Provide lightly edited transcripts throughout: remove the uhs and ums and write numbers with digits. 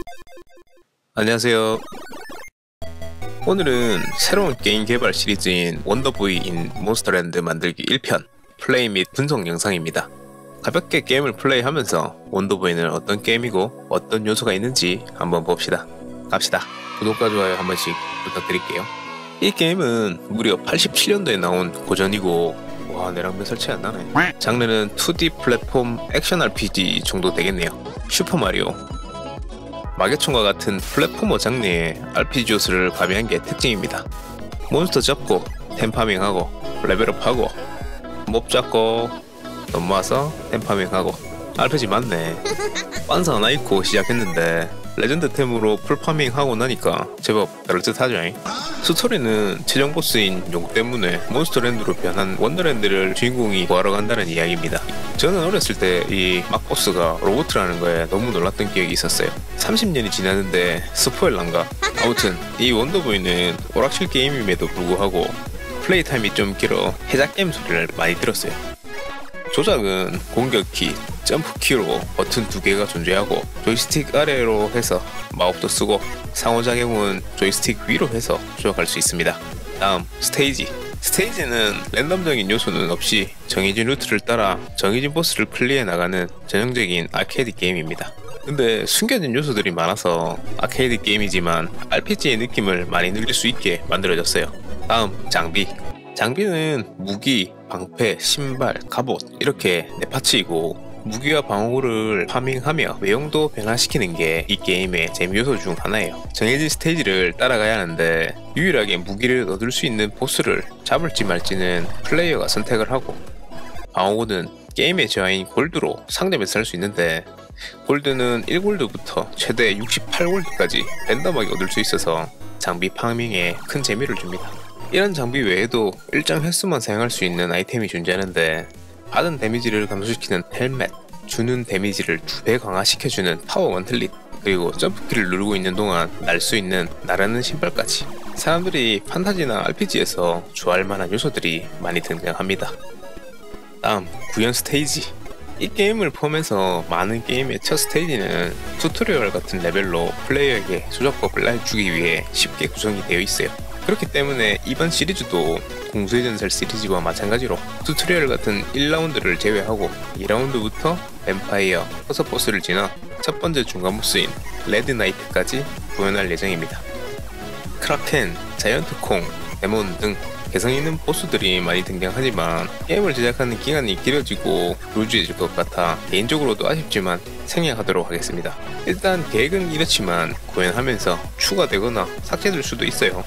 안녕하세요. 오늘은 새로운 게임 개발 시리즈인 원더보이 인 몬스터랜드 만들기 1편 플레이 및 분석 영상입니다. 가볍게 게임을 플레이하면서 원더보이는 어떤 게임이고 어떤 요소가 있는지 한번 봅시다. 갑시다. 구독과 좋아요 한 번씩 부탁드릴게요. 이 게임은 무려 87년도에 나온 고전이고, 와, 내랑 몇 살 차이 안 나네. 장르는 2D 플랫폼 액션 RPG 정도 되겠네요. 슈퍼마리오, 마계총과 같은 플랫포머 장르의 RPG 요소를 가미한 게 특징입니다. 몬스터 잡고 템파밍하고 레벨업하고 몹 잡고 넘어와서 템파밍하고 RPG 맞네. 빤스 하나 입고 시작했는데 레전드 템으로 풀파밍하고 나니까 제법 그럴듯하죠. 스토리는 최종 보스인 용 때문에 몬스터랜드로 변한 원더랜드를 주인공이 구하러 간다는 이야기입니다. 저는 어렸을 때 이 막보스가 로봇이라는 거에 너무 놀랐던 기억이 있었어요. 30년이 지났는데 스포일러인가? 아무튼 이 원더보이는 오락실 게임임에도 불구하고 플레이 타임이 좀 길어 해작 게임 소리를 많이 들었어요. 조작은 공격키, 점프키로 버튼 2개가 존재하고 조이스틱 아래로 해서 마법도 쓰고 상호작용은 조이스틱 위로 해서 조작할 수 있습니다. 다음 스테이지. 스테이지는 랜덤적인 요소는 없이 정해진 루트를 따라 정해진 보스를 클리어해 나가는 전형적인 아케이드 게임입니다. 근데 숨겨진 요소들이 많아서 아케이드 게임이지만 RPG의 느낌을 많이 늘릴 수 있게 만들어졌어요. 다음 장비. 장비는 무기, 방패, 신발, 갑옷 이렇게 4파츠이고, 무기와 방어구를 파밍하며 외형도 변화시키는 게 이 게임의 재미 요소 중 하나예요. 정해진 스테이지를 따라가야 하는데 유일하게 무기를 얻을 수 있는 보스를 잡을지 말지는 플레이어가 선택을 하고, 방어구는 게임의 저하인 골드로 상점에서 살 수 있는데 골드는 1골드부터 최대 68골드까지 랜덤하게 얻을 수 있어서 장비 파밍에 큰 재미를 줍니다. 이런 장비 외에도 일정 횟수만 사용할 수 있는 아이템이 존재하는데, 받은 데미지를 감소시키는 헬멧, 주는 데미지를 2배 강화시켜주는 파워 원틀릿, 그리고 점프키를 누르고 있는 동안 날 수 있는 나르는 신발까지 사람들이 판타지나 RPG에서 좋아할 만한 요소들이 많이 등장합니다. 다음 구현 스테이지. 이 게임을 포함해서 많은 게임의 첫 스테이지는 튜토리얼 같은 레벨로 플레이어에게 조작법을 알려주기 위해 쉽게 구성이 되어 있어요. 그렇기 때문에 이번 시리즈도 공수의 전설 시리즈와 마찬가지로 튜토리얼 같은 1라운드를 제외하고 2라운드부터 뱀파이어, 버섯 보스를 지나 첫 번째 중간 보스인 레드 나이트까지 구현할 예정입니다. 크라켄, 자이언트 콩, 데몬 등 개성 있는 보스들이 많이 등장하지만 게임을 제작하는 기간이 길어지고 루즈해질 것 같아 개인적으로도 아쉽지만 생략하도록 하겠습니다. 일단 계획은 이렇지만 구현하면서 추가되거나 삭제될 수도 있어요.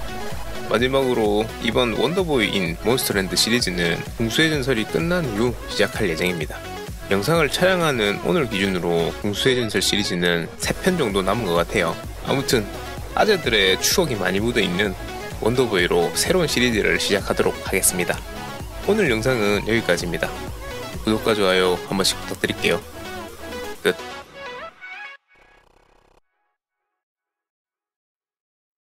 마지막으로 이번 원더보이 인 몬스터랜드 시리즈는 궁수의 전설이 끝난 이후 시작할 예정입니다. 영상을 촬영하는 오늘 기준으로 궁수의 전설 시리즈는 3편 정도 남은 것 같아요. 아무튼 아재들의 추억이 많이 묻어있는 원더보이로 새로운 시리즈를 시작하도록 하겠습니다. 오늘 영상은 여기까지입니다. 구독과 좋아요 한 번씩 부탁드릴게요. 끝.